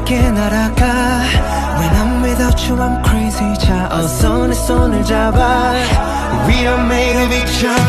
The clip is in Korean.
함께 날아가 When I'm without you I'm crazy 자 어서 내 손을 잡아 We are made of each other